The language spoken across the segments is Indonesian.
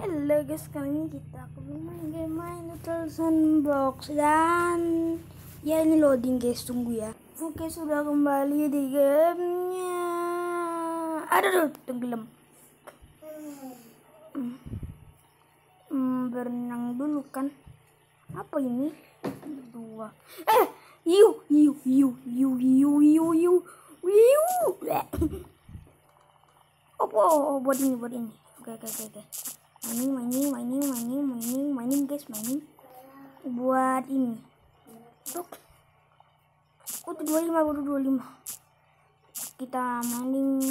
Halo guys, kali ini kita main game Little Sandbox. Dan ya ini loading guys, tunggu ya. Oke, sudah kembali di gamenya. Aduh, tenggelam. Berenang dulu kan. Apa ini? Dua. Yu. Oh, buat ini. Oke. Mining guys, mining. Buat ini. Tuh. Udah 25. Kita mining.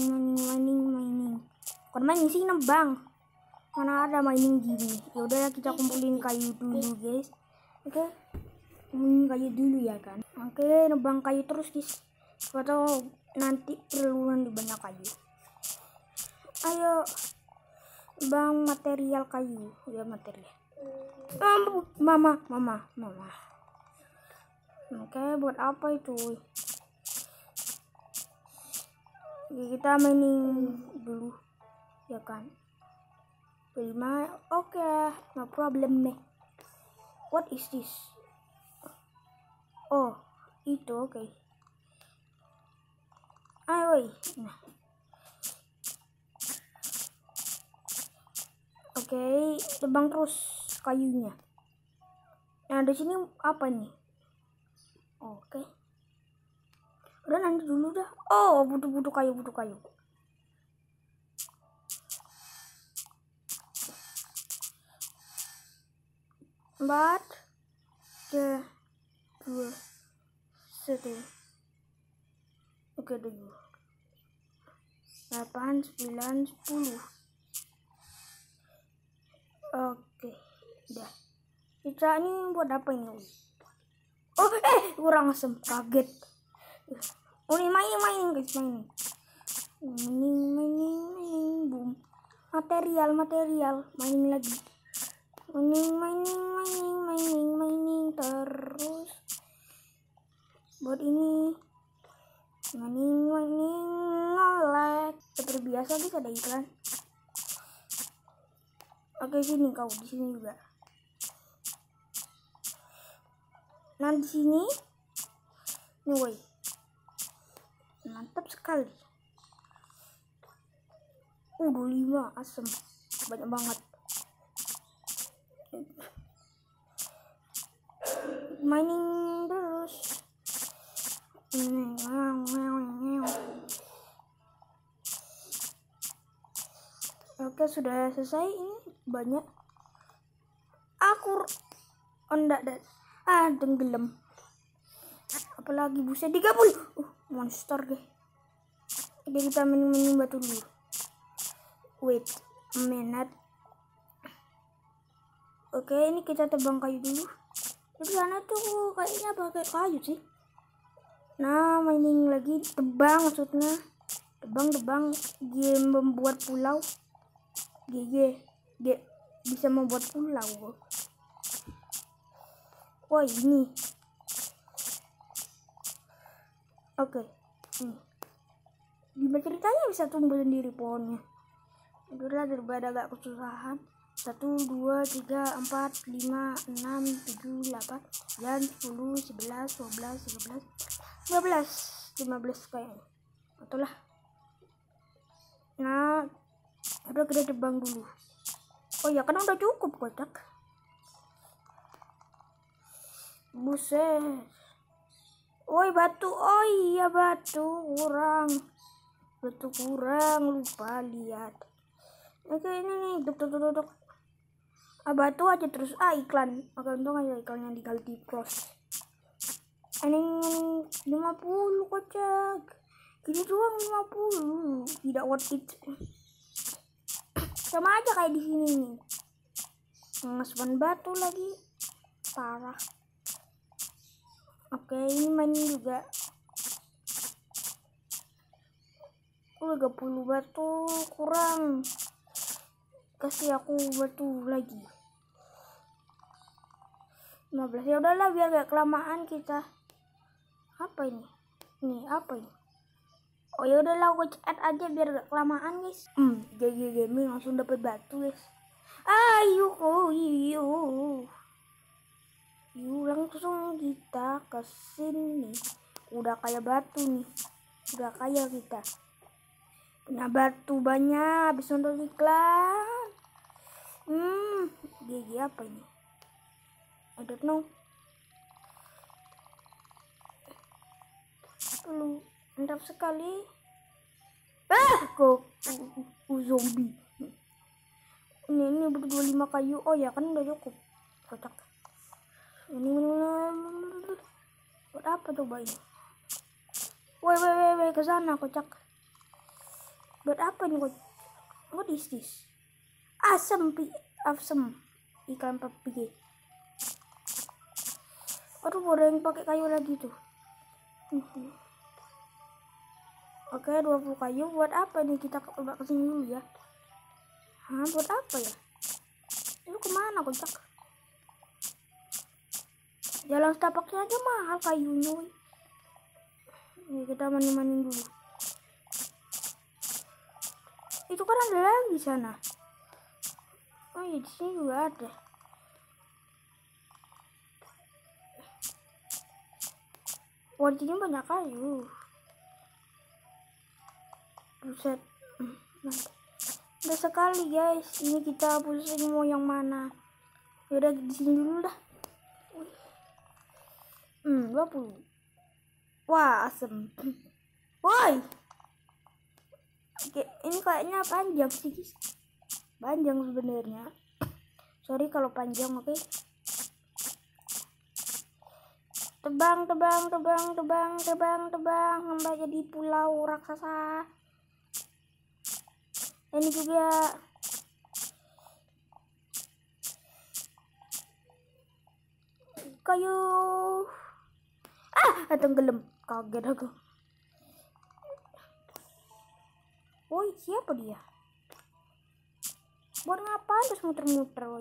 Bukan mining sih, nebang. Mana ada mining gini. Ya udah kita kumpulin kayu dulu guys. Oke. Kumpulin kayu dulu ya kan. Oke, nebang kayu terus guys. Atau nanti perluan di banyak kayu. Ayo bang, material kayu ya, material. Mama. Oke, buat apa itu? Ya, kita mining dulu ya kan. 5. Oke, no problem nih. What is this? Oh, itu oke. Ayo, nah. Oke, tebang terus kayunya. Nah, di sini apa nih? Oke. Udah nanti dulu dah. Oh, butuh kayu. Empat, 3, 2, 1. Oke, 7, 8, 9, 10. Oke, udah. Kita ini buat apa ini? Oh, kurang asem, kaget. Oh, ini main guys, main. Mining, boom. Material, mining lagi. Mining terus. Buat ini. Mining, ngelek. Seperti biasa guys, ada iklan. Oke, sini kau, di sini juga. Nah, di sini. Nih, woi. Mantap sekali. 25 asem. Banyak banget. Mining terus. Oke, sudah selesai. Ini banyak. Aku enggak. Tenggelam. Apalagi buset 30. Monster deh. Jadi kita mining batu dulu. Wait a minute. Oke, ini kita tebang kayu dulu. Di sana tuh kayaknya pakai kayu sih. Nah, mining lagi, tebang maksudnya. Tebang game membuat pulau. GG bisa membuat pulau. Wah, ini. Oke. Gimana ceritanya bisa tumbuh sendiri pohonnya? Udahlah, daripada agak kesusahan. 1, 2, 3, 4, 5, 6, 7, 8, 9, 10, 11, 12, 13, 14, 15 kayaknya. Itulah. Nah, udah kita tebang dulu. Oh ya, kan udah cukup kotak. Buset. Woi, batu. Oh iya, batu kurang. Lupa lihat. Oke, ini nih. Duk. Batu aja terus. Iklan. Oke, untung aja iklannya diganti close. Ini 50 kocak. Gini doang 50. Tidak worth it. Sama aja kayak di sini nih. Ngespan batu lagi. Parah. Oke, ini mining juga. 30 batu kurang. Kasih aku batu lagi. 15. Ya udahlah, biar gak kelamaan kita. Apa ini? Ini apa ini? Oh ya udahlah, aku chat aja biar gak kelamaan guys. GG gaming langsung dapat batu guys. Ayo, oh iyo. Yuk langsung kita ke sini. Udah kayak batu nih. Udah kaya kita. Punya batu banyak. Habis nonton iklan. GG apa ini? I don't know. Lu mantap sekali. Kok zombie. Ini berdua 5 kayu. Oh ya kan udah cukup. Kocak. Ini buat apa coba ini? Woi ke sana kocak. Buat apa ini kocak? What is this? Asem ikan papi. Aduh, ada yang pakai kayu lagi tuh. Oke, 20 kayu. Buat apa nih kita coba kesini dulu ya? Buat apa ya? Lu kemana kocak? Jalan setapaknya aja mahal kayunya. Nih kita mandi-mandi dulu. Itu kan ada lagi sana. Oh iya, di sini juga ada. Wah, di sini banyak kayu. Buset. Udah sekali guys. Ini kita pusing mau yang mana. Yaudah di sini dulu dah. 20. Wah, asem. Woi. Oke, ini kayaknya panjang sih guys. Panjang sebenarnya. Sorry kalau panjang, oke. Tebang. Hamba jadi pulau raksasa. Ini juga. Kayu. Tenggelam. Kaget aku. Woi, siapa dia? Buat ngapain terus muter-muter, woi?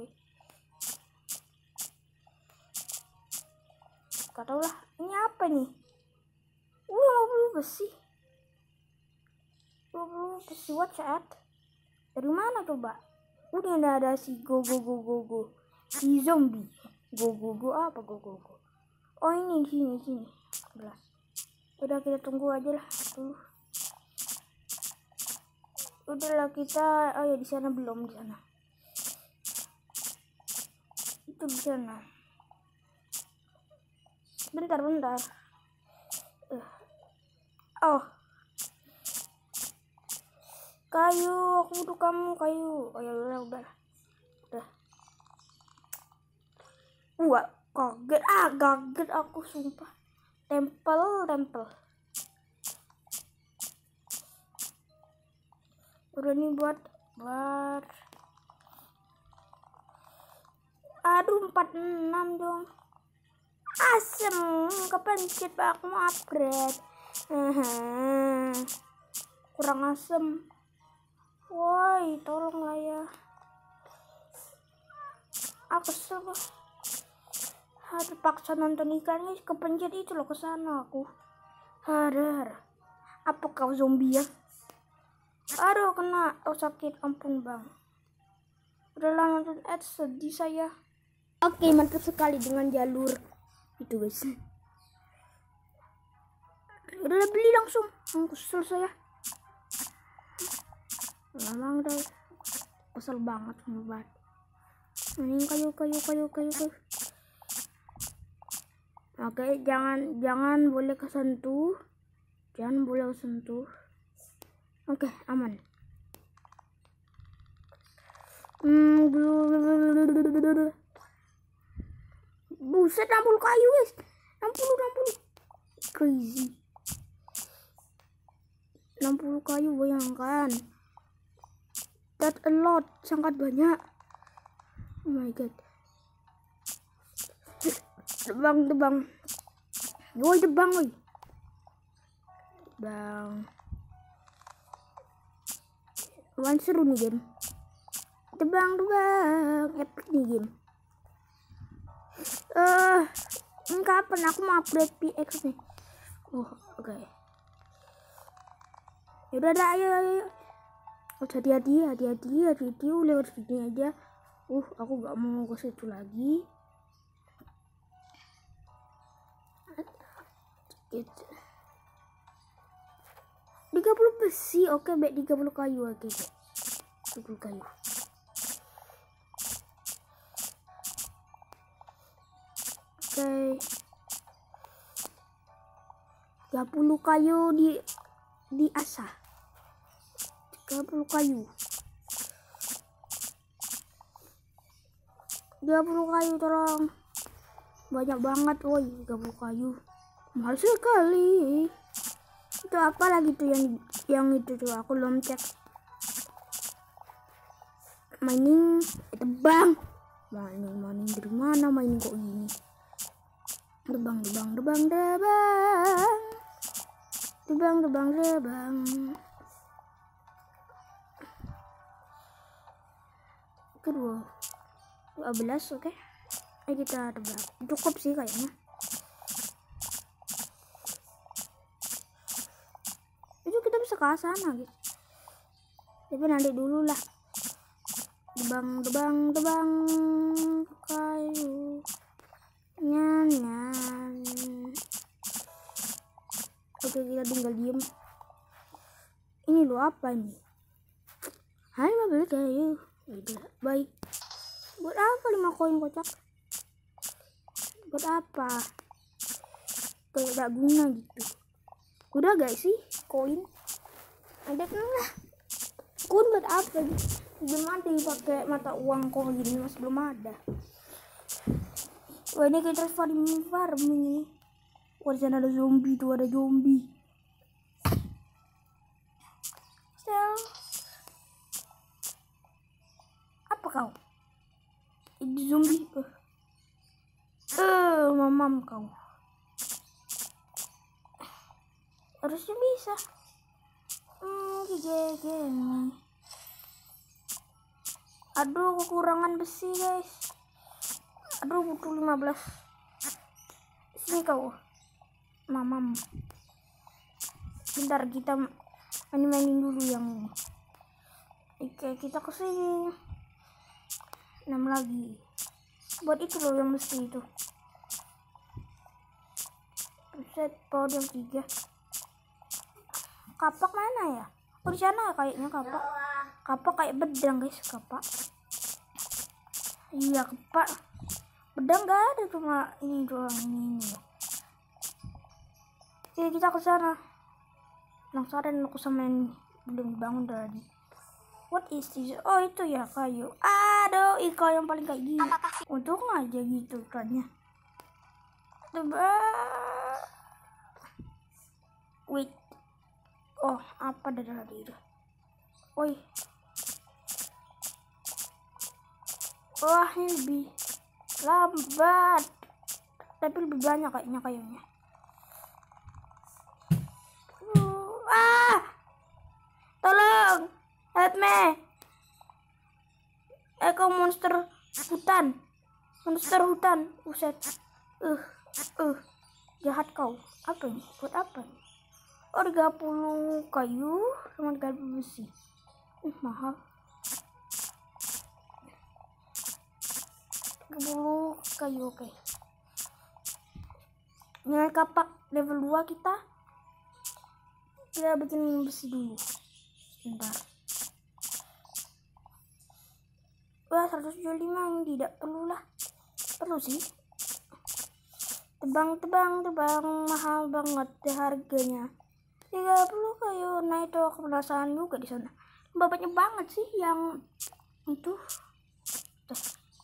Gak tau lah. Ini apa nih? 50 besi. 20 besi, what's that? Dari mana coba? Udah ada si go. Si zombie. Go apa go. Oh ini sini. Belas. Udah kita tunggu aja lah dulu. Udahlah kita. Oh ya di sana belum, di sana. Itu di sana. Bentar. Oh. Kayu, aku butuh kamu kayu. Oh ya udah. Kaget aku sumpah. Tempel. Udah nih buat. Aduh, 46 dong. Asem, kepencet aku mau upgrade. Kurang asem. Woi, tolong lah ya. Aku kesel. Terpaksa nonton ikannya, kepencet itu loh, kesana aku. Apa kau zombie ya? Aduh, kena. Sakit, ampun bang. Udahlah nonton ads, sedih saya. Oke, mantap sekali dengan jalur itu guys. Udah beli langsung. Kesel saya. Memang udah kesel banget sama bat. Ini kayu. Oke, jangan boleh kesentuh. Oke, aman. Buset, 60 kayu guys. 60 crazy. 60 kayu, bayangkan. That's a lot, sangat banyak. Oh my god. Tebang. Woi, tebang woi. Bang. Lumayan seru nih game. Tebang. Epic nih game. Ini kapan aku mau upgrade PX nih? Oh, oke. Yaudah, ayo. Hati-hati lewat sini aja. Aku gak mau ke situ lagi. Gitu. 30 besi, oke, 30 kayu, oke. 30 kayu. Oke. 30 kayu di asah. 30 kayu. 30 kayu tolong. Banyak banget, woi, 30 kayu. Mahal sekali. Itu apa lagi tuh yang itu tuh, aku belum cek. Mining, tebang. Mining dari mana mining kok gini? Debang. Kedua 12, oke. Ayo kita tebang. Cukup sih kayaknya. Itu kita bisa ke sana, guys. Tapi nanti dulu lah. Debang kayu. Nyan. Oke, kita tinggal diem. Ini lo apa ini? Hai, 15 kayu. Udah, baik. Buat apa 5 koin kocak? Buat apa? Kayak gak guna gitu. Udah gak sih koin? Ada kan lah. Koin buat apa? Belum ada pakai mata uang koin, masih belum ada. Wah, ini kita farming ini. Wah, di sana ada zombie tuh, ada zombie. Apa kau? Ini zombie. Mamam kau. Harusnya bisa. Gini. Aduh, kekurangan besi, guys. Aduh, butuh 15. Sini kau. Mamam. Bentar, kita mainin dulu yang ini. Oke, kita kesini. 6 lagi. Buat itu loh yang mesti itu. Set powder 3. Kapak mana ya? Oh, di sana kayaknya kapak. Kapak kayak bedang, guys, kapak. Iya, kapak. Bedang gak ada, cuma ini doang, ini. Oke, kita ke sana. Penasaran aku sama ini. Belum bangun tadi. What is this? Oh, itu ya kayu. Aduh, ikan yang paling kayak gini. Untuk aja gitu ikannya. Coba. Wait. Oh, apa dari itu? Woi. Wah, ini lebih lambat. Tapi lebih banyak kayaknya kayunya. Tolong. Help me. Kau monster hutan. Uset. Jahat kau. Apa ini? Buat apa ini? Oh, 30 kayu sama 30 besi. Mahal. 30 kayu, oke. Dengan kapak level 2 kita bikin besi dulu. Sebentar. Wah, 175 tidak perlu lah. Perlu sih. Tebang mahal banget deh harganya. 30 kayu. Nah, itu aku penasaran juga di sana. Bapaknya banget sih yang itu. Tuh.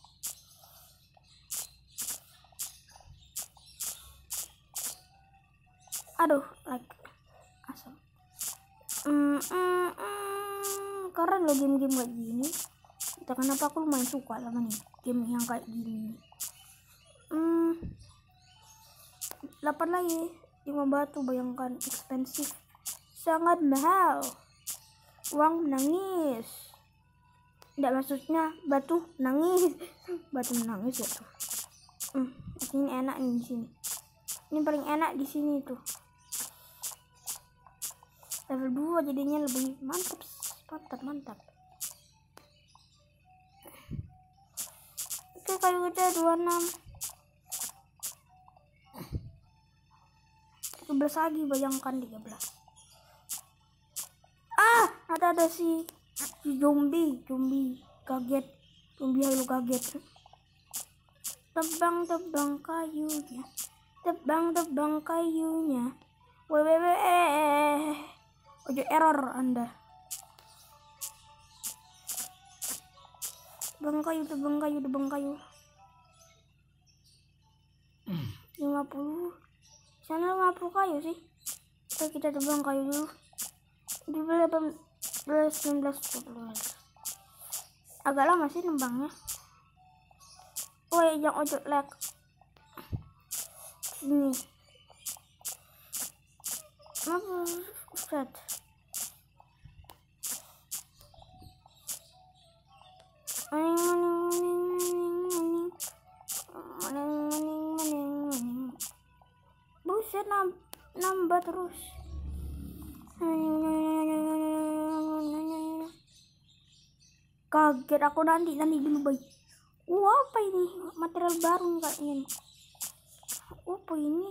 Aduh, like asal. Karena lo game-game kayak gini. Entah kenapa aku lumayan suka sama nih game yang kayak gini. 8 lagi. 5 batu, bayangkan, ekspensif. Sangat mahal. Uang menangis. Tidak, maksudnya batu nangis. Batu menangis ya tuh. Ini enak nih di sini. Ini paling enak di sini tuh. Level 2 jadinya lebih mantap. kayu kita 26. 13 lagi, bayangkan 13. Ada si zombie kaget. Zombie halu kaget. Tebang kayunya. Tebang kayunya. Ojo error Anda. Tebang kayu. 50. Sana 50 kayu sih. Kita tebang kayu dulu. 18, 19, 20. Agak lama sih nembangnya. Woi, yang ojo lag. Sini. Apa? Ustad. Buset, nambah terus. Kaget aku nanti dulu baik. Apa ini? Material baru kayaknya. Apa ini?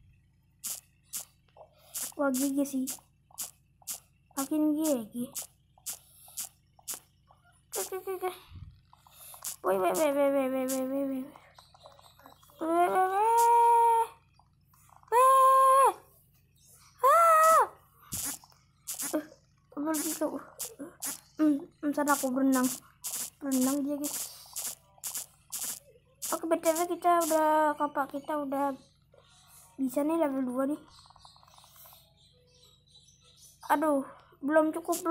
Wah, gigi sih. Makin gigi. Woi. Gitu. Sana aku berenang dia guys. Oke, btw kapak kita udah bisa nih level 2 nih. Aduh, belum cukup.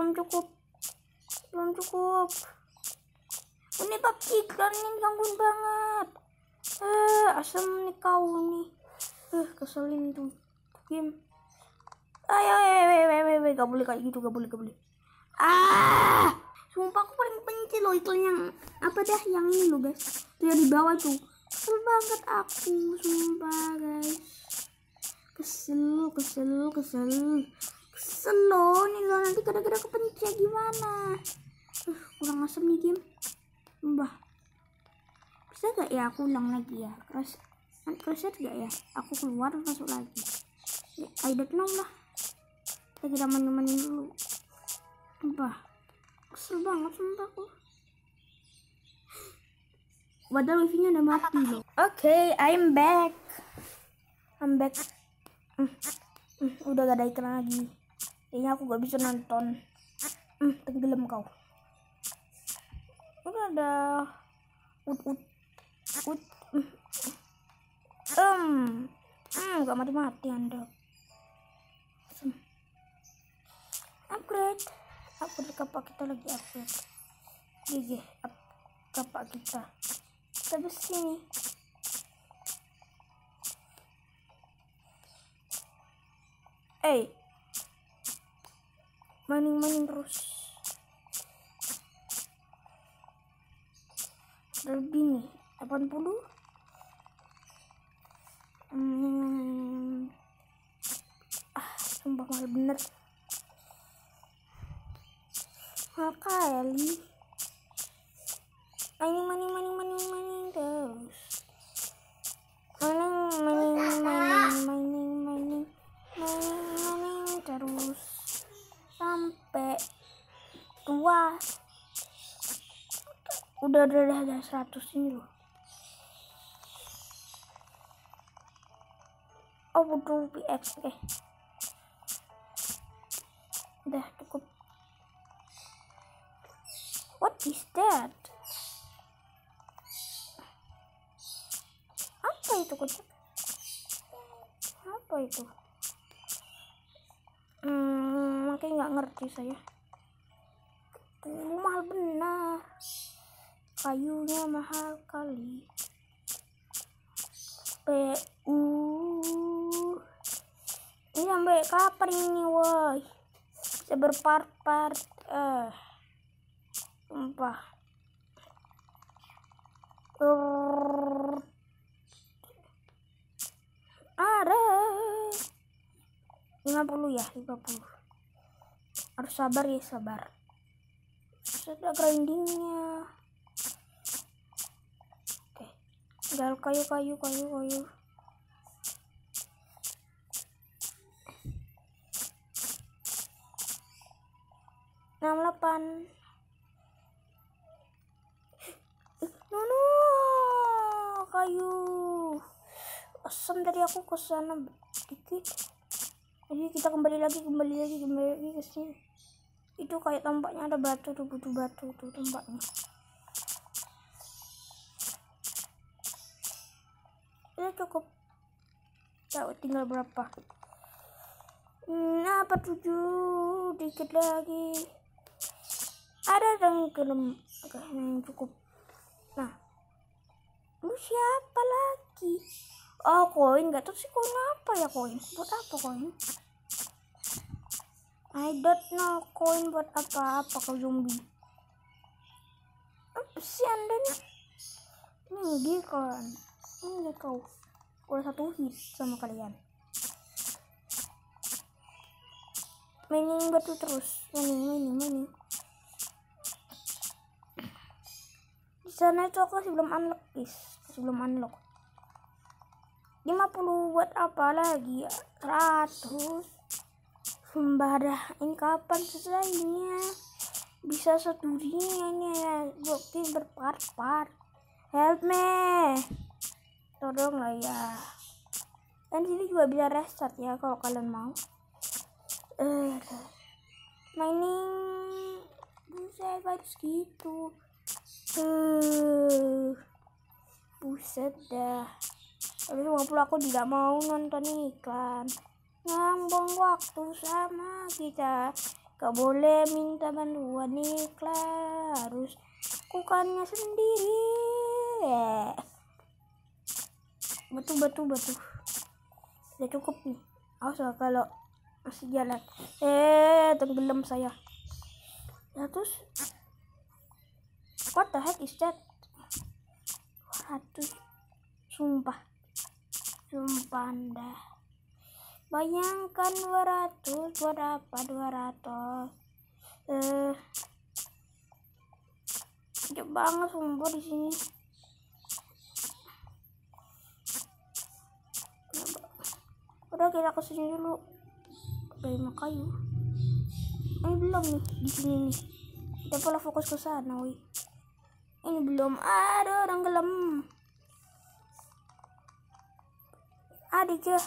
Ini bab iklan ini gangguin banget. Asem nih kau nih. Keselin tuh game. Ayo, gak boleh kayak gitu, gak boleh. Sumpah aku paling benci loh iklan yang apa dah yang ini loh guys. Tuh yang di bawah tuh. Kesel banget aku, sumpah guys. Kesel loh nih loh, nanti gara-gara kepencet gimana. Kurang asem nih game. Mbah. Bisa gak ya aku ulang lagi ya? Reset gak ya? Aku keluar masuk lagi. I don't know lah. Kita menemani dulu. Mbah. Kesel banget sumpah aku. Padahal wifi-nya udah mati loh. Oke, I'm back. Udah gak ada iklan lagi. Kayaknya aku gak bisa nonton. Tenggelam kau. Udah ada gak mati-mati Anda. Upgrade kapak kita lagi upgrade. GG kapak kita besi nih. Maning terus. Lebih nih 80. Sumpah mahal bener. Mahal kali. Maning terus. Maning terus sampai tua. Udah 100 ini loh. Butuh PX. Udah cukup. What is that? Apa itu kocak? Apa itu? Makanya nggak ngerti saya. Mahal benar. Kayunya mahal kali. Ini sampai kapan ini woi? Bisa berpart-part. Sumpah. Ada 50 ya, 50. Harus sabar ya, sabar. Sudah grindingnya. Oke. tinggal kayu. 68. No, kayu. Asam tadi aku ke sana dikit. Jadi kita kembali lagi ke sini. Itu kayak tampaknya ada batu tuh, butuh batu tuh tampaknya. Ini cukup. Tahu tinggal berapa? Apa 7? Dikit lagi. Ada tenggelam. Oke, cukup. Nah, lu siapa lagi? Oh, koin. Gak tahu sih koin apa ya, koin. Buat apa koin? I don't know koin buat apa kau zombie. Apa sih anda nih? Ini kan. Ini kau. Udah 1 hit sama kalian. Mainin batu terus. Mainin. Di sana itu aku masih belum unlock, guys. Masih belum unlock. 50 buat apa lagi? 100. Sumpah dah. Ini kapan selesainya? Bisa 1 dunia ini ya. Bukti berpart-part. Help me. Tolong lah ya. Dan sini juga bisa restart ya kalau kalian mau. Mining buset harus gitu. Buset dah. Tapi 50 aku tidak mau nonton iklan. Ngambang waktu sama kita. Gak boleh minta bantuan iklan. Harus lakukannya sendiri. Batu. Udah cukup nih. Awas lah kalau masih jalan. Tenggelam saya. Ya terus. What the heck is that? 100. Sumpah anda. Bayangkan 200. Buat apa 200? Jauh banget sumpah di sini. Udah kita kesini dulu. Dari kayu. Ini belum nih di sini nih. Kita pola fokus ke sana, wih. Ini belum ada orang gelem. Adik ya.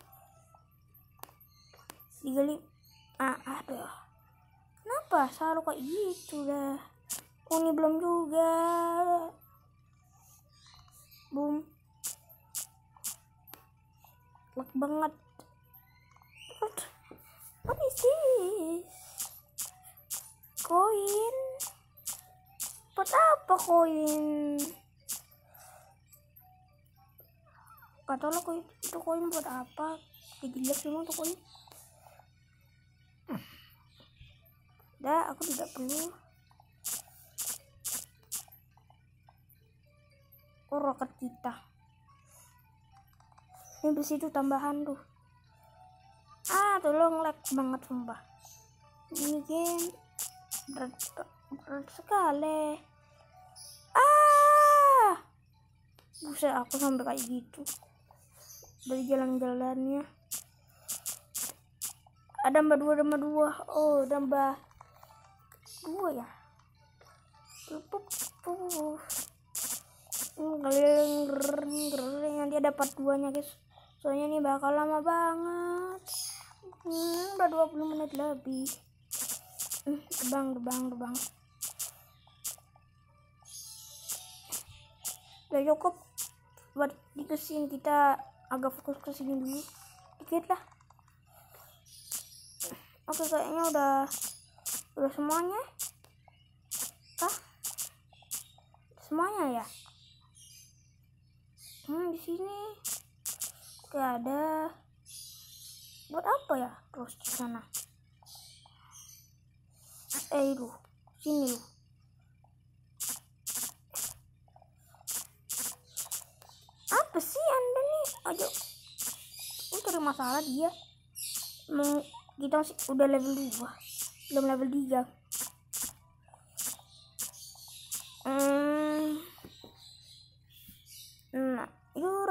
Digali. Aduh. Kenapa selalu kayak gitu dah? Oh, ini belum juga. Boom. Lag banget. What is this? Koin. Buat apa koin? Gak tau lah itu koin buat apa. Dijelek semua tuh koin. Dah, aku tidak perlu. Roket kita. Ini besi itu tambahan tuh. Tolong lag banget sumpah. Ini game berat sekali. Buset, aku sampai kayak gitu dari jalan-jalannya. Ada tambah 2. Oh, tambah 2 ya. Kalian nanti ada part 2 nya guys. Soalnya ini bakal lama banget. Udah 20 menit lebih. Terbang. Udah cukup buat di kesini. Kita agak fokus ke sini dulu dikit lah. Oke, kayaknya udah semuanya. Semuanya ya. Di sini gak ada. Buat apa ya terus di sana? Lu sini lu. Apa sih anda nih? Ayo, cari masalah dia. Kita masih udah level 2, belum level 3. Nah,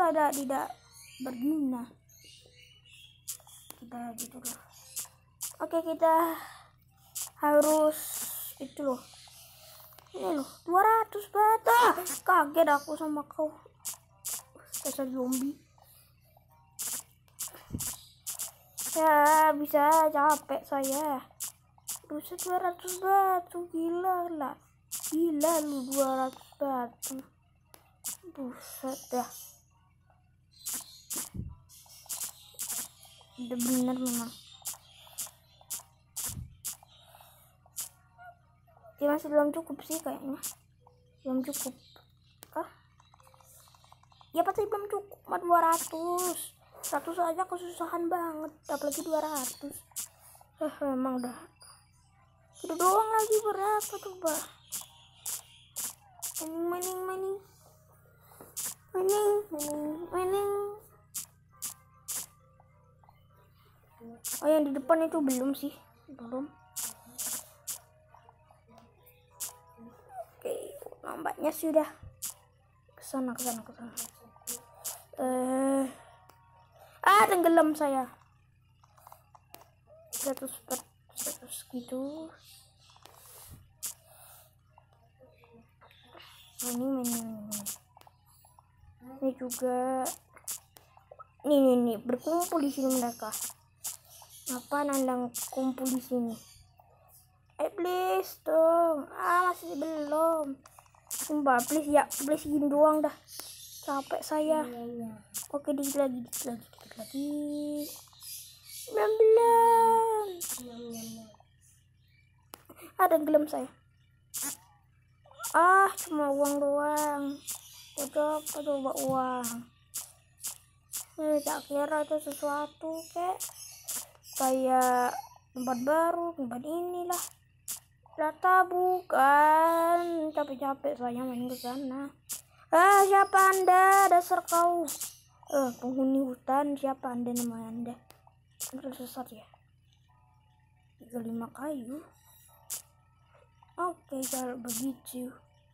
rada tidak berguna kita gitu loh. Oke, kita harus itu loh, ini loh 200 bata. Kaget aku sama kau dasar zombie. Ya bisa, capek saya. Buset, 200 batu, gila lah. Gila lu 200 batu. Buset dah. Udah bener memang. Ya masih belum cukup sih kayaknya. Belum cukup. Ya pasti belum cukup 200. 100 aja kesusahan banget, apalagi 200. Emang dah. Itu doang lagi berapa coba? Maning. Oh, yang di depan itu belum sih, belum. Oke, nampaknya sudah kesana. Tenggelam saya. 100 gitu. Ini juga. Nih berkumpul di sini mereka. Apa nandang kumpul di sini? Please dong. Masih belum. Sumpah, please gini doang dah. Capek saya. Oke, dikit lagi. 19. Tenggelam saya. Cuma uang doang. Coba uang. Tak kira itu sesuatu kayak tempat baru, tempat inilah. Data bukan. Capek saya main ke sana. Siapa Anda? Dasar kau. Penghuni hutan, siapa Anda, nama Anda? Terus sesat ya. 35 kayu. Oke, kalau begitu.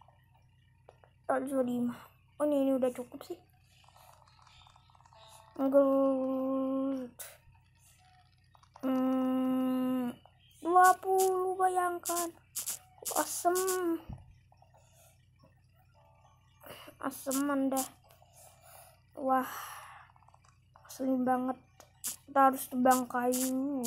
125. Oh, ini udah cukup sih. Good. 20, bayangkan. Asem Anda. Wah, asli banget. Kita harus tebang kayu.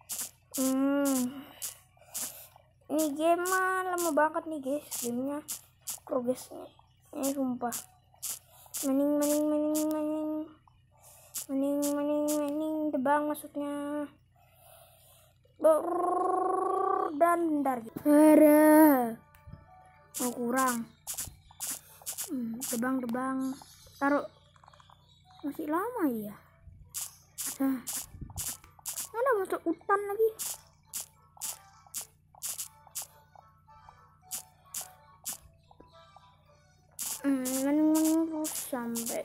Ini game lama banget nih guys, gamenya progresnya. Ini sumpah. Maning, tebang maksudnya. Dandar. Mau kurang. Tebang. Taruh. Masih lama ya. Mana masuk hutan lagi. Terus sampai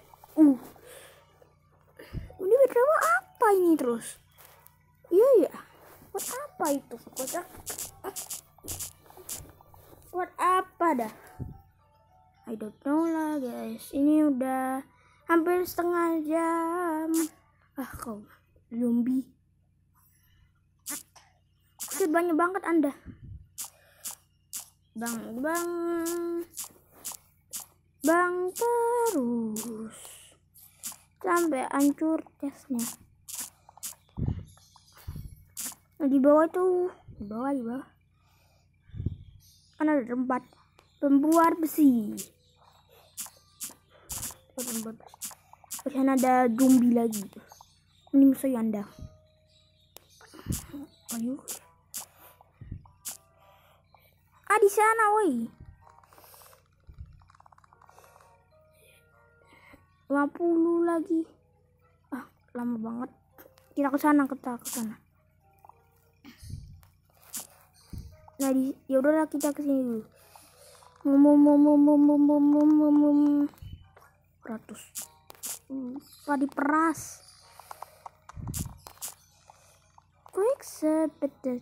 ini berapa apa ini terus? Iya. Buat apa itu? Buat apa dah? I don't know lah guys. Ini udah hampir setengah jam. Kau zombie. Banyak banget Anda. Bang terus sampai hancur chestnya. Di bawah tuh, di bawah kan ada tempat pembuat besi. Di sana ada zombie lagi. Mending saya Anda. Ayo. Di sana woi. 50 lagi. Lama banget. Kita ke sana. Nah, ya udahlah kita ke sini dulu. 100. Diperas. Quick sebetul.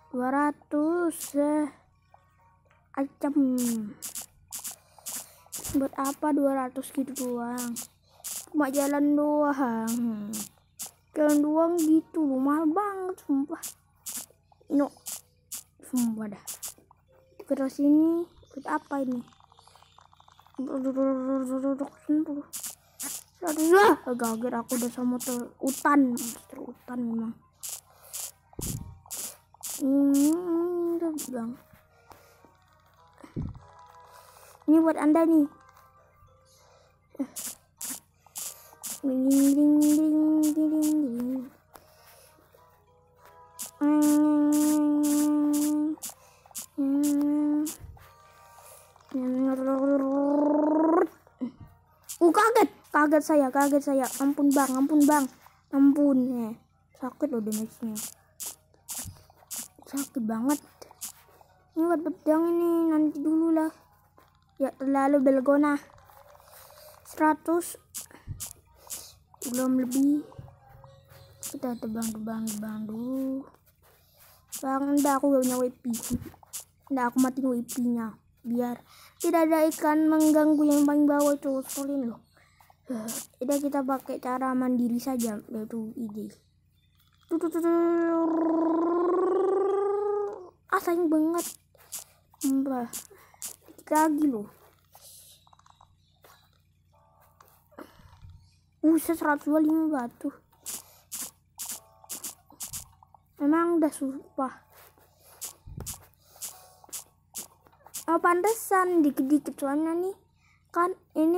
200 acam. Buat apa 200 gitu doang? Cuma jalan doang. Jalan doang gitu, mahal banget sumpah. No, sumpah dah. Terus ini buat apa ini? Gagal aku udah sama hutan memang. Udah bilang. Ini buat Anda nih. Ding ding ding ding ding. Kaget saya. Ampun bang. Ampun. Sakit loh damage-nya. Sakit banget. Ini buat pedang ini nanti dulu lah. Ya terlalu dalgona. 100 belum lebih. Kita tebang dulu. Bang, enggak, aku gak punya WP. Enggak, aku matiin WP-nya biar tidak ada ikan mengganggu yang paling bawah itu. Solin loh. Udah kita pakai cara mandiri saja, yaitu ide. Sayang banget. Mbah. Lagi loh. 125 batu. Memang udah sumpah. Oh, pantesan dikit-dikit soalnya nih. Kan ini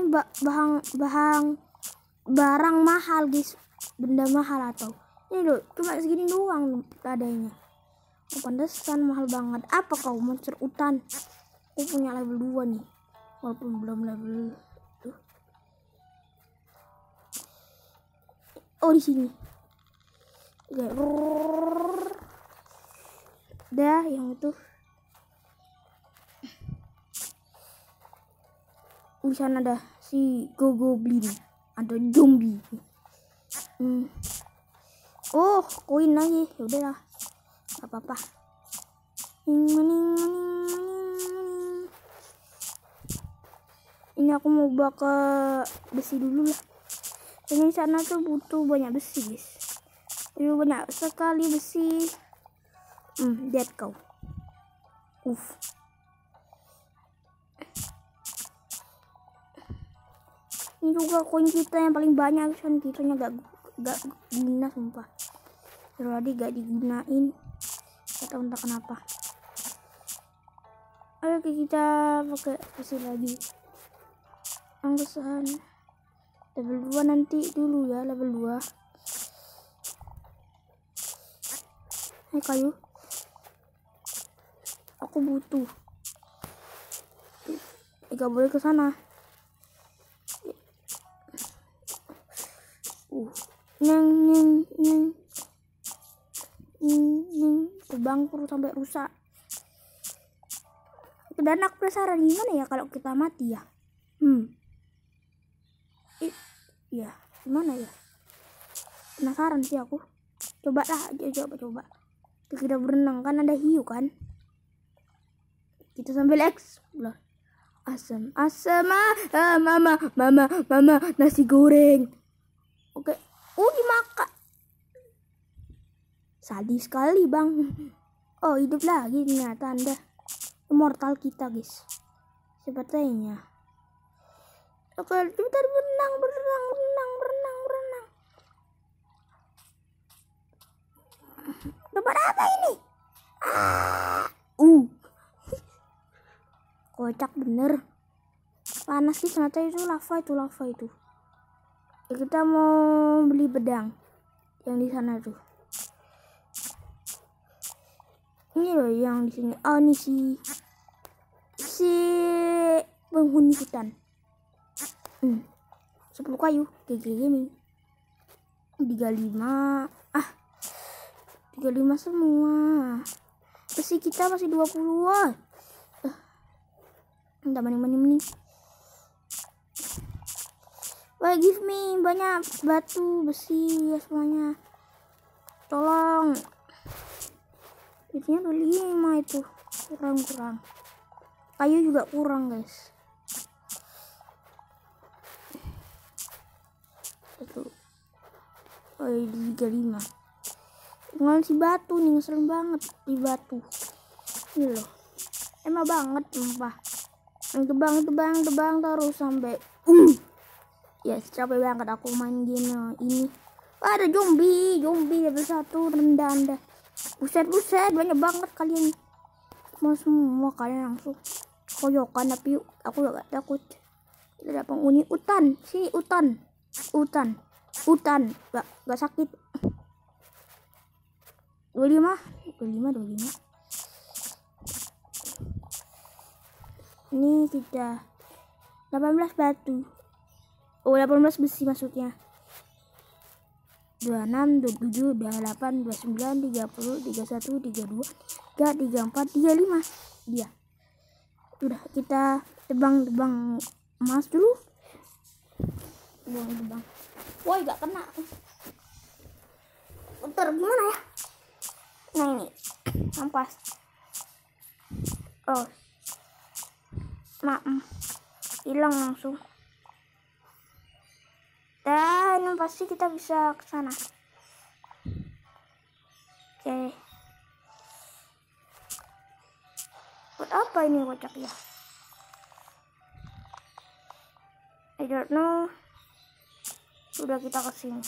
barang mahal guys, benda mahal atau ini loh cuma segini doang adanya. Oh, pantesan mahal banget. Apa kau monster hutan? Aku punya level 2 nih walaupun belum level tuh. Oh, di sini dah yang itu. Di sana ada si goblin, ada zombie. Oh, koin lagi. Ya udahlah, gak apa-apa. Ini aku mau bawa ke besi dulu lah. Ini sana tuh butuh banyak besi guys. Ini banyak sekali besi. Lihat kau. Ini juga koin kita yang paling banyak kan, kitanya gak guna sumpah. Tadi gak digunain. Gak tahu entah kenapa. Ayo kita pakai besi lagi. Angkusan level 2 nanti dulu ya, level 2. Kayu. Aku butuh. Gak boleh ke sana. Terbangkur sampai rusak. Dan aku penasaran gimana ya kalau kita mati ya. Ya gimana ya, penasaran sih aku. Coba kita berenang kan, ada hiu kan, kita sambil explore. Asam mama nasi goreng. Oke. Dimakan. Sadis sekali bang. Oh, hidup lagi ternyata Anda. Immortal kita guys. Sepertinya. Oke, kita berenang. Dapat apa ini? Kocak bener. Panas sih ternyata itu lava itu. Ya, kita mau beli pedang yang di sana tuh. Ini loh yang di sini. Oh, ini si penghuni hutan. 10 kayu. GG Gaming. 35. 35 semua. Besi kita masih 20. Enggak mending. Wah, give me banyak batu, besi ya semuanya. Tolong. Besinya udah 5 itu. Kurang. Kayu juga kurang, guys. Satu. Oh, 35. Dengan si batu nih, ngeselin banget di batu. Ini loh. Emang banget sumpah. Tebang terus sampai ya capek banget aku main game ini. Ada zombie level 1 rendah anda. Buset banyak banget kalian. Mau semua kalian langsung koyokan, tapi aku gak takut. Ada penghuni hutan, sini hutan gak sakit. 25. Ini kita 18 batu. Oh, 18 besi maksudnya. 26, 27, 28, 29, 30, 31, 32, 34, 35. Dia. Udah kita tebang emas dulu. Tebang. Woi, gak kena. Bentar, gimana ya? Nah ini ampas. Oh, hilang langsung. Dan pasti kita bisa ke sana. Oke. Buat apa ini kocak ya? I don't know. Sudah kita kesini.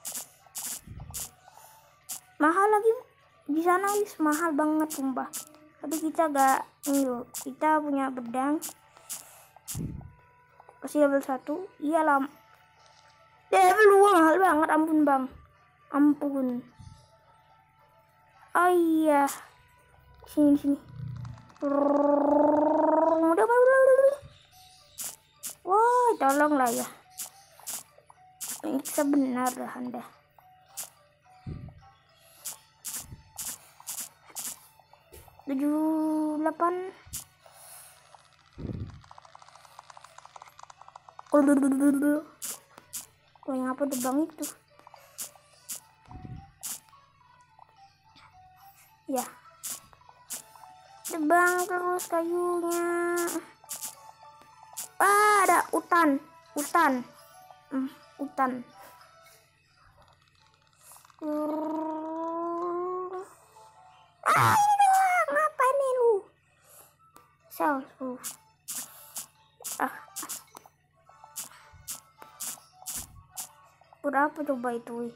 Mahal lagi di sana, guys. Mahal banget sumpah. Tapi kita gak yuk. Kita punya pedang. Kasih level 1. Iya lah. Level 2 mahal banget, ampun bang. Ampun. Oh iya. Sini. Udah. Wah, tolonglah ya. Ini sebenar dah anda. Tujuh 8. Oh, yang apa tebang itu? Ya. Tebang terus kayunya. Ada hutan. Ini doang. Ngapain nih lu? Self. Berapa coba itu?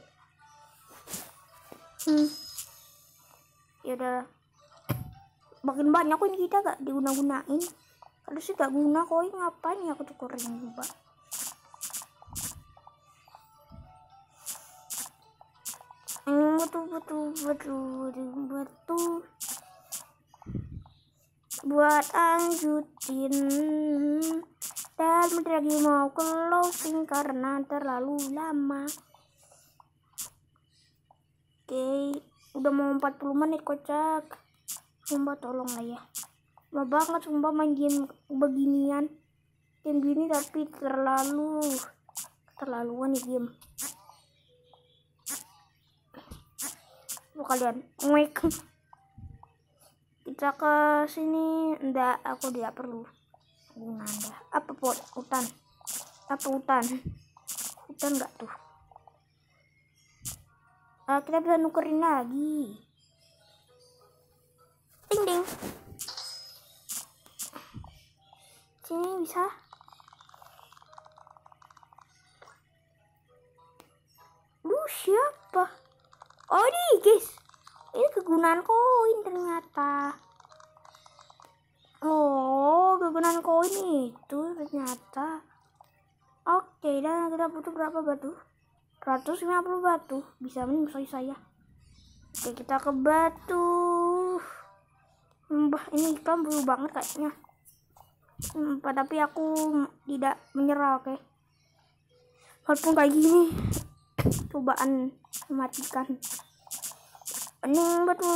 Ya udah. Makin banyak koin kita gak diguna-gunain. Kalau sih gak guna koin, ngapain ya aku tukerin coba. Betul. Buat lanjutin. Dan bentar lagi mau closing karena terlalu lama. Oke, udah mau 40 menit kocak. Sumpah tolong lah ya. Lama banget sumpah main game beginian. Game gini tapi terlaluan nih game. Kalian ngek. Kita ke sini. Enggak, aku tidak perlu. Anda. Apa pot? Hutan. Hutan enggak tuh? Kita bisa nukerin lagi. Ding. Sini bisa. Lu siapa? Oh, ini guys. Ini kegunaan koin ternyata. Oh, kegunaan koin itu ternyata. Oke, dan kita butuh berapa batu? 150 batu. Bisa menyusui saya. Oke, kita ke batu. Ini iklan bulu banget kayaknya. Tapi aku tidak menyerah, oke. Walaupun kayak gini. Cobaan mematikan. Main batu.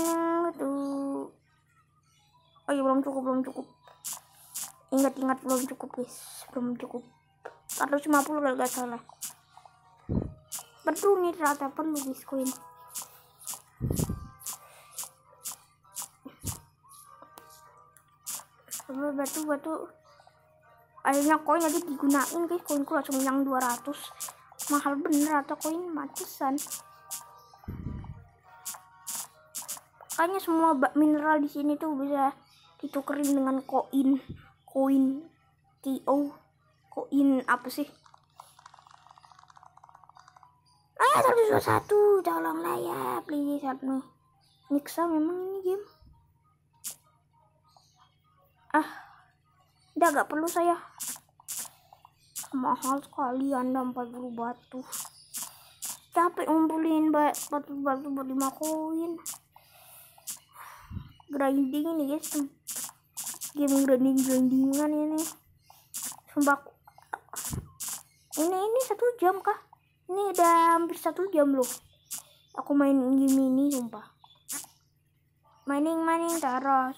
Oh iya, belum cukup. Ingat belum cukup guys, belum cukup. 150 kalau gak salah. Perlu nih ternyata perlu guys koin. Batu. Akhirnya koin aja digunain guys, koinku langsung yang 200. mahal bener atau koin matisan. Kayaknya semua mineral di sini tuh bisa ditukerin dengan koin KO, koin apa sih? 121, tolonglah ya, please help me. Nyiksa memang ini game. Udah gak perlu saya. Mahal sekali Anda 40 batu. Capek ngumpulin batu buat 5 koin. Grinding ini guys. Game grindingan ini. Sumpah. Ini 1 jam kah? Ini udah hampir 1 jam loh. Aku main game ini sumpah. Mining terus.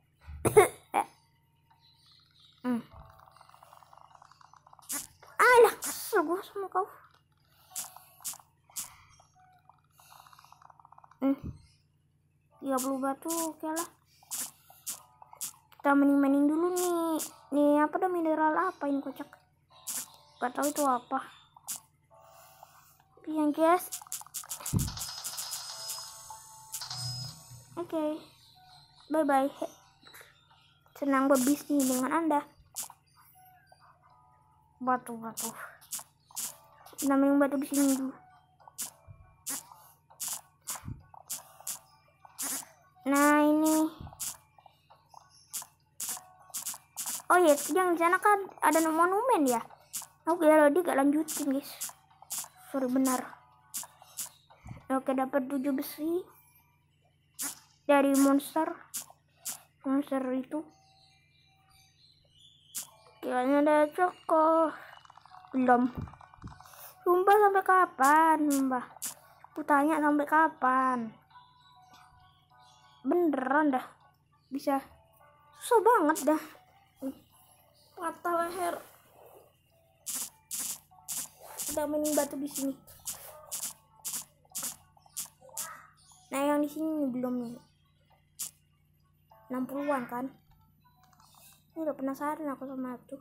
Alah, kesel gue sama kau. 30 batu, oke lah. Kita mining dulu nih. Nih apa dah, mineral apa ini kocak? Gak tahu itu apa. Yang guys. Oke. Bye bye. Senang berbisnis dengan Anda. Batu. Namanya batu di sini dulu. Nah ini. Oh iya, yang di sana kan ada monumen ya. Oke, dia gak lanjutin guys. Sorry, benar. Oke, dapat 7 besi dari monster itu. Kayaknya ada coko. Belum. Sumpah sampai kapan, sumpah. Aku tanya sampai kapan. Beneran dah. Bisa. Susah banget dah. Patah leher. Udah mining batu di sini. Nah, yang di sini belum nih. 60-an kan? Ini udah penasaran aku sama itu.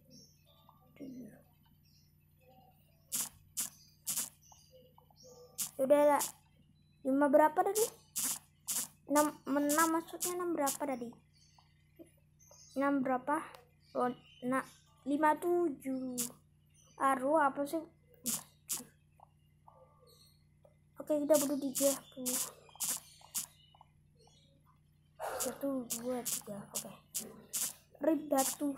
Udah lah. 5 berapa tadi? 6 maksudnya 6 berapa tadi? 6 berapa? Oh, 57. Aduh, apa sih? Oke, kita butuh 3. 1, 2, 3. Oke. Rib batu.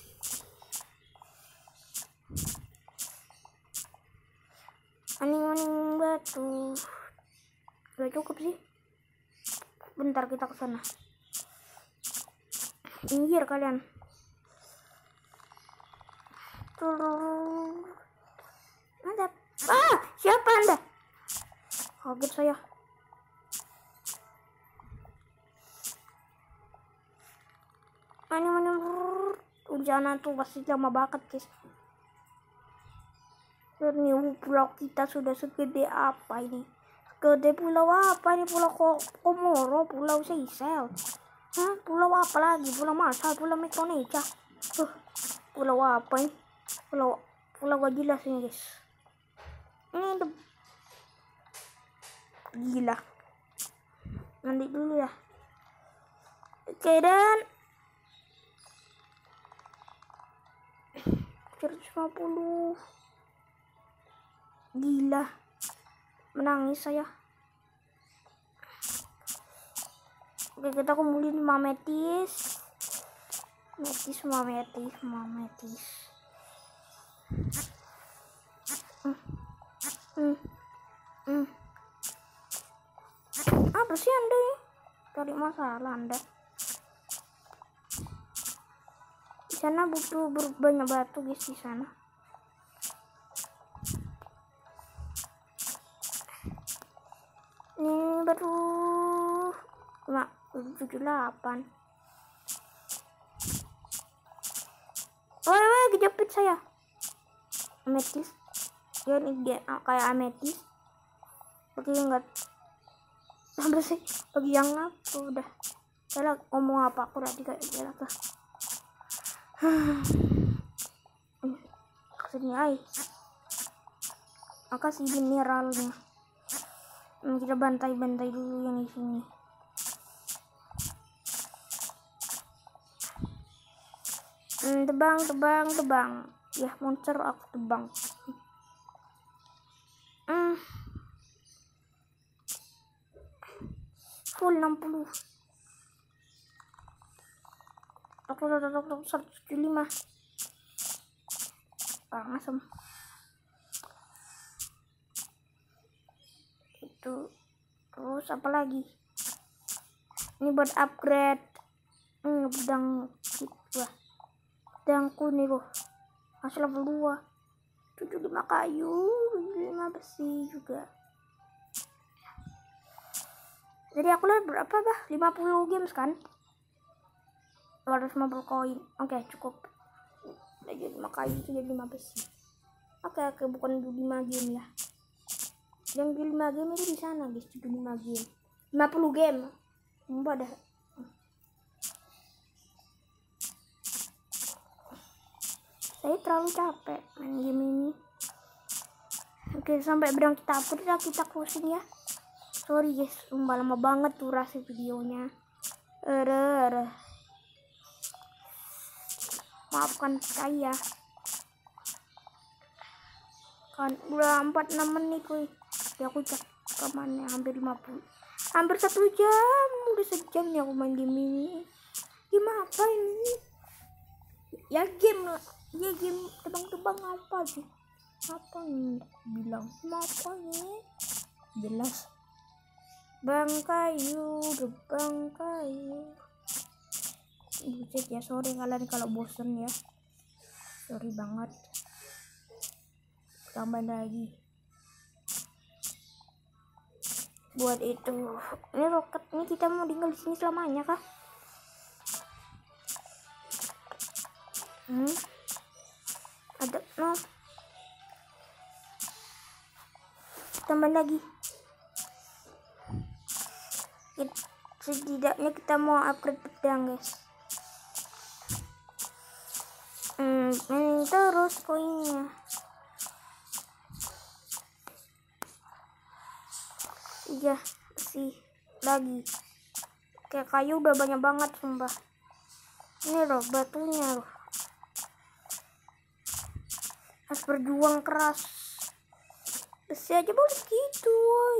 Aning batu. Udah cukup sih. Bentar kita kesana. Pinggir kalian. Mantap. Siapa Anda? Kaget saya. Mana hujanan tuh pasti lama banget guys. Ini pulau kita sudah segede apa ini? Segede pulau apa ini? Pulau Komoro, Pulau Seychelles. Pulau apa lagi? Pulau Marshall, Pulau Micronesia. Pulau apa ini? Pulau gak jelas ini guys. Ini gila. Mandi dulu ya. Oke, dan 150. Gila. Menangis saya. Oke, kita kumpulin mametis. Mametis. Apa sih Anda ini? Cari masalah Anda. Di sana butuh banyak batu guys di sana. Ini batu 78. Wah, kejepit saya. Ametis. Ya ini dia kayak ametis. Oke, enggak. Apa sih? Bagi yang apa udah. Saya ngomong apa aku tadi kayak gitu tuh. Kesini ay. kasih mineralnya. Kita bantai-bantai dulu yang di sini. Tebang. Ya, monster aku tebang. Full 60. Tok 175. Asem. Itu terus apa lagi? Ini buat upgrade. Pedang wah. Pedangku nih loh. Masih level 2. 75 kayu, 5 besi juga. Jadi aku lihat berapa bah? 50 games kan? 250 koin. Oke, cukup. Udah jadi 5 kayu, jadi 5 besi. Oke, bukan 5 game ya. Yang di 5 game itu di sana, guys. 75 game. 50 game. Mbak dah. Saya terlalu capek main game ini. Oke, sampai berang kita upload ya, kita closing ya. Sorry guys, sumpah lama banget durasi videonya. Maafkan saya. Kan udah 46 menit kuy. Ya aku cek kemana, hampir 50. Hampir 1 jam. Udah sejam nih aku main game ini. Game apa ini? Ya game lah. Ya game tebang-tebang apa sih? Apa nih bilang? Apa nih? Jelas. Bang kayu. Buset ya, sorry kalian kalau bosen ya. Sorry banget. Tambah lagi. Buat itu. Ini roket ini kita mau tinggal di sini selamanya kah? Ada no. Tambah lagi. Setidaknya kita mau upgrade pedang guys. Terus koinnya. Iya sih lagi. Kayak kayu udah banyak banget sumpah. Ini loh batunya loh. Harus berjuang keras. Besi aja boleh gitu woy.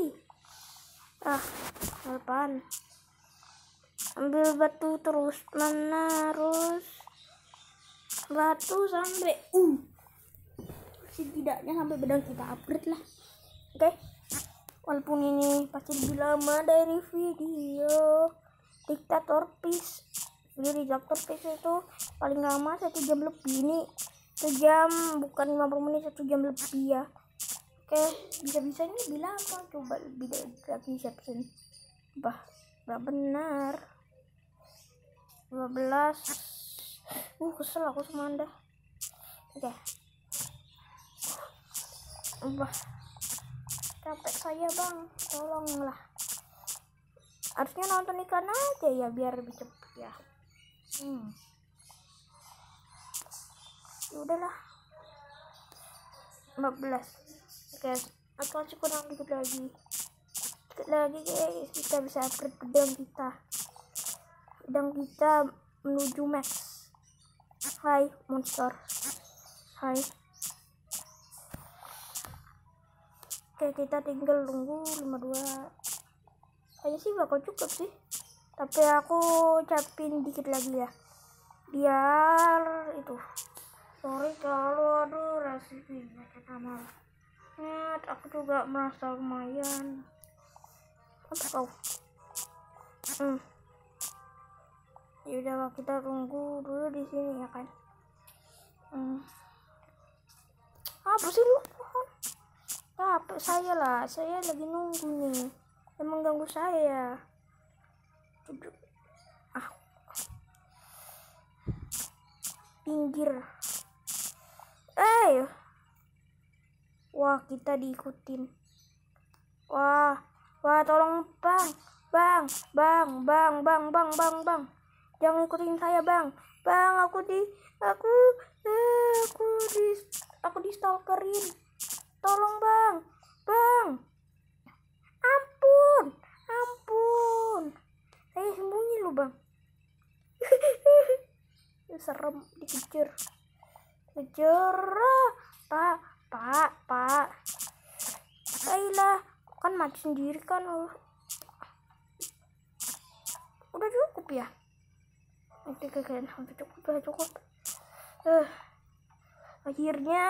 Apaan? Ambil batu terus menerus. Batu sampai setidaknya sampai pedang kita upgrade lah. Oke. Walaupun ini pasti lebih lama dari video Diktator Peace. Video Diktator Peace itu paling lama 1 jam lebih. Ini 1 jam bukan 50 menit, 1 jam lebih ya. Oke, bisa-bisa ini lebih lama. Coba lebih dari siapin. Gak benar. 12. Kesel aku sama Anda. Oke. Capek saya bang, tolonglah. Harusnya nonton ikan aja ya biar lebih cepet ya. Ya udahlah. 15. Oke, aku masih kurang dikit lagi. Guys, kita bisa upgrade pedang kita. Pedang kita menuju max. Hai monster. Hai. Oke, kita tinggal tunggu 52. Kayaknya sih bakal cukup sih. Tapi aku capin dikit lagi ya. Biar itu. Sorry kalau rasanya nama. Aku juga merasa lumayan. Apa kau? Ya udah kita tunggu dulu di sini ya kan. Apa sih lu? Apa saya lah, saya lagi nunggu nih. Emang ganggu saya. Pinggir. Wah, kita diikutin. Wah, tolong bang. Jangan ikutin saya bang. Aku di stalkerin. tolong bang, ampun, saya sembunyi loh bang. Serem, dikejar, pak, ayolah, kan mati sendiri kan. Udah cukup ya, nanti kalian sampai cukup. Akhirnya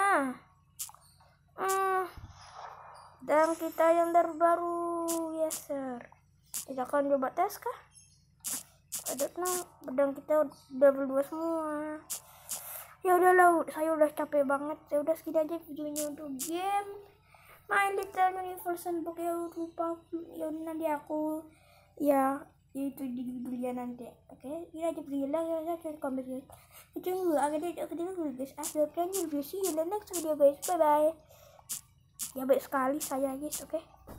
dan kita yang terbaru, yes sir. Kita akan coba tes kah? Ada pedang kita udah berdua semua. Ya udahlah, saya udah capek banget. Ya udah segini aja videonya untuk game My Little Universe Book. Ya lupa, ya nanti aku itu di video nanti. Oke, ini aja video lah, saya komen guys. Itu dulu agak dulu guys. Akhirnya video, see you in the next video guys. Bye bye. Ya baik sekali saya guys, oke.